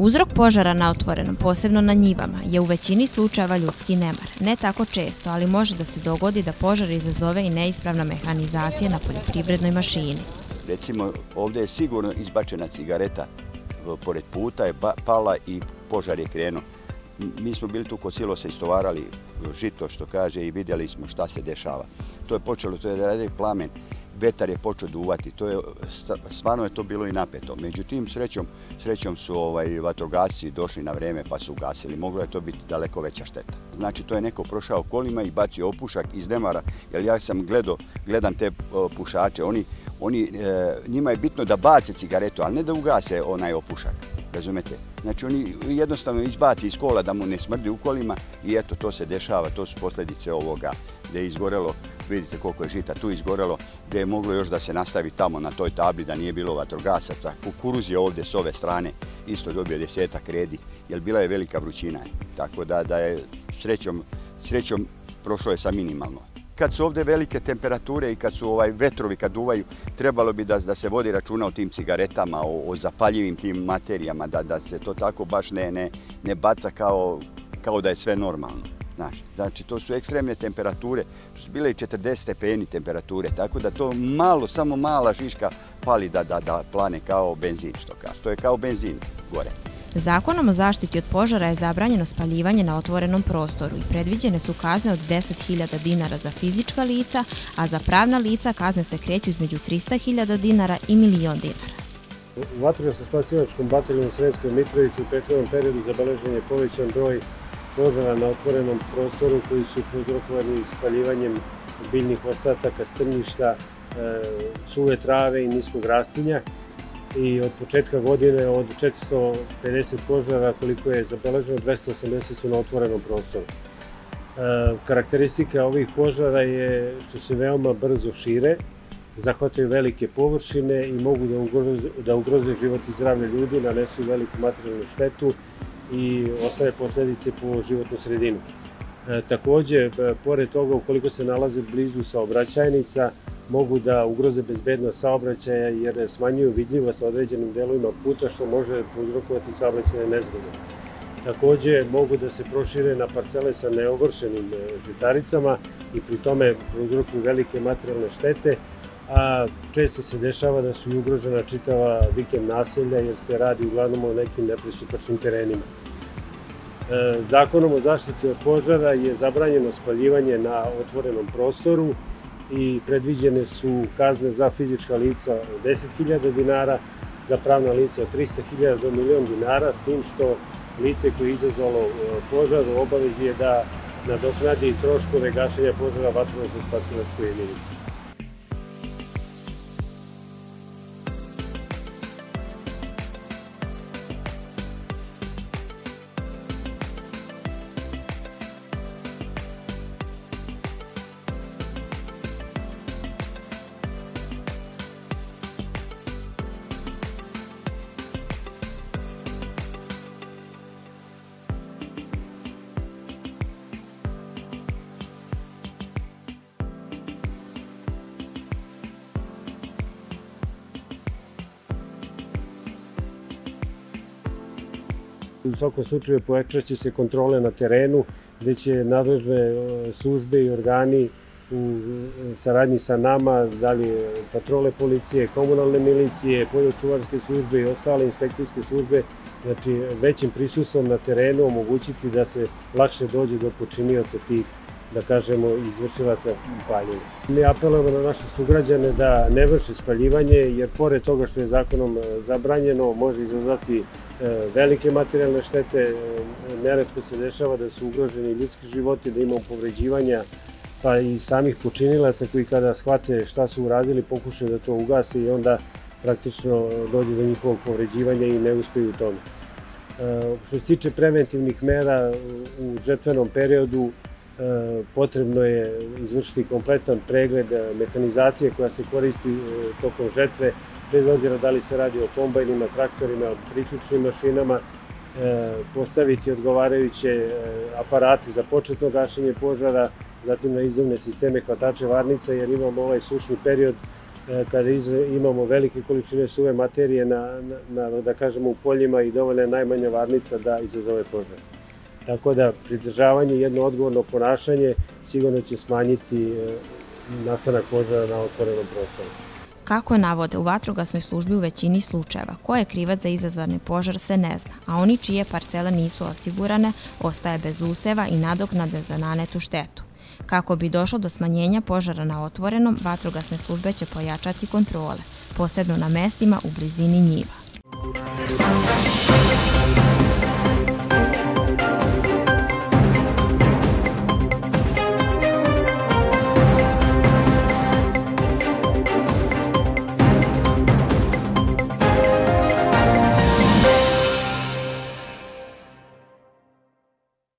Uzrok požara na otvorenom, posebno na njivama, je u većini slučajeva ljudski nemar. Ne tako često, ali može da se dogodi da požar izazove i neispravna mehanizacija na poljoprivrednoj mašini. Recimo, ovdje je sigurno izbačena cigareta, pored puta je pala i požar je krenuo. Mi smo bili tu kod silosa, istovarali žito, što kaže, i vidjeli smo šta se dešava. To je počelo, to je radio plamen, vetar je počeo duvati, stvarno je to bilo i napeto. Međutim, srećom su vatrogasci došli na vreme pa su ugasili. Moglo je to biti daleko veća šteta. Znači, to je neko prošao kolima i bacio opušak iz nemara, jer ja sam gledam te pušače, njima je bitno da bace cigaretu, ali ne da ugase onaj opušak. Razumete? Znači, oni jednostavno izbaci iz kola da mu ne smrdi u kolima i eto, to se dešava, to su posljedice ovoga gdje je izgorelo, vidite koliko je žita tu izgorelo, gdje je moglo još da se nastavi tamo na toj tabli da nije bilo vatrogasaca. Kukuruz je ovdje s ove strane isto dobio 10 redi, jer bila je velika vrućina. Tako da je srećom prošlo je sa minimalno. Kad su ovdje velike temperature i kad su vetrovi kad duvaju, trebalo bi da se vodi računa o tim cigaretama, o zapaljivim tim materijama, da se to tako baš ne baca kao da je sve normalno. Znači, to su ekstremne temperature, to su bile i 40 stepeni temperature, tako da to samo mala šiška pali da plane kao benzin, što kaže. To je kao benzin gore. Zakonom o zaštiti od požara je zabranjeno spaljivanje na otvorenom prostoru i predviđene su kazne od 10.000 dinara za fizička lica, a za pravna lica kazne se kreću između 300.000 dinara i 1.000.000 dinara. U vatrogasno-spasilačkom bataljonu Sremskoj Mitrovici u prethodnom periodu zabeležen je povećan broj požara na otvorenom prostoru koji su prouzrokovani spaljivanjem biljnih ostataka, strnjišta, suve trave i niskog rastinja. I od početka godine od 450 požara koliko je zabeleženo, 280 su na otvorenom prostoru. Karakteristika ovih požara je što se veoma brzo šire, zahvataju velike površine i mogu da ugroze život i zdravlje ljudi, nanesu veliku materijalnu štetu i ostave posljedice po životnu sredinu. Također, pored toga, ukoliko se nalaze blizu saobraćajnica, mogu da ugroze bezbednost saobraćaja jer smanjuju vidljivost na određenim delovima puta, što može prouzrokovati saobraćajne nezgode. Također, mogu da se prošire na parcele sa neovršenim žitaricama i pri tome prouzrokuju velike materijalne štete, a često se dešava da su i ugrožena čitava vikend naselja jer se radi uglavnom o nekim nepristupačnim terenima. Zakonom o zaštiti od požara je zabranjeno spaljivanje na otvorenom prostoru i predviđene su kazne za fizička lica od 10.000 dinara, za pravna lica od 300.000 do 1.000.000 dinara, s tim što lice koje je izazvalo požar u obavezi je da nadoknadi troškove gašenja požara vatrogasno-spasilačkoj jedinici. U svakom slučaju pojačat će se kontrole na terenu, gdje će nadležne službe i organi u saradnji sa nama, dalje patrole policije, komunalne milicije, poljočuvarske službe i ostale inspekcijske službe, znači većim prisustvom na terenu omogućiti da se lakše dođe do počinioca tih, da kažemo, izvršilaca paljenja. Mi apelujemo na naše sugrađane da ne vrše spaljivanje, jer pored toga što je zakonom zabranjeno, može izazvati velike materijalne štete. Neretko se dešava da su ugroženi ljudski životi, da imamo povređivanja, pa i samih počinilaca koji kada shvate šta su uradili pokušaju da to ugase i onda praktično dođe do njihovog povređivanja i ne uspeju u tome. Što se tiče preventivnih mera u žetvenom periodu, potrebno je izvršiti kompletan pregled mehanizacije koja se koristi tokom žetve, bez obzira da li se radi o kombajnima, traktorima, priključnim mašinama, postaviti odgovarajuće aparate za početno gašenje požara, zatim na izduvne sisteme hvatače varnica, jer imamo ovaj sušni period kada imamo velike količine suve materije da kažemo, u poljima i dovoljna je najmanja varnica da izazove požar. Tako da pridržavanje, jedno odgovorno ponašanje sigurno će smanjiti nastanak požara na otvorenom prostoru. Kako navode u vatrogasnoj službi u većini slučajeva, ko je krivac za izazvani požar se ne zna, a oni čije parcele nisu osigurane ostaje bez useva i nadoknade za nanetu štetu. Kako bi došlo do smanjenja požara na otvorenom, vatrogasne službe će pojačati kontrole, posebno na mestima u blizini njiva.